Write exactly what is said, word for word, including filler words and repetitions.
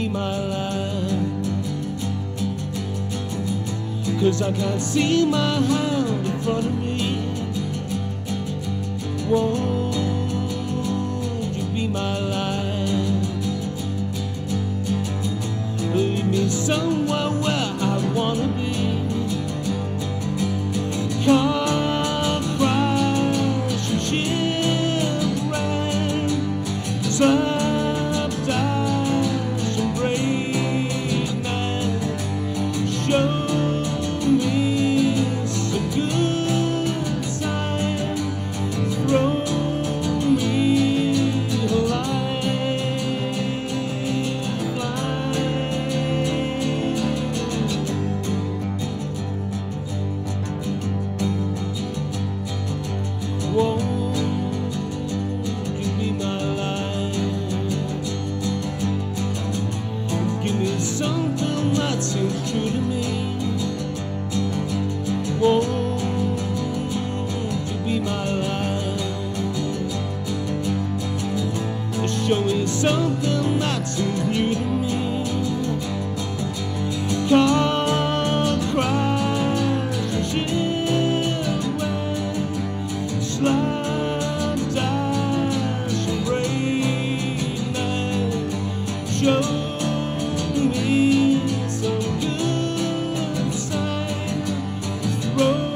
be my life? 'Cause I can't see my hand in front of me. Won't you be my life? Lead me somewhere where I wanna be. Car crash and shipwreck, subdash and breakneck. Show me some good sign. Throw me a Won't you be my life? Give me something that seems true to me. Won't you be my life? Show me something that seems new to me. Car crash and shipwreck, slide, dash and breakneck. Show me some good sign. Throw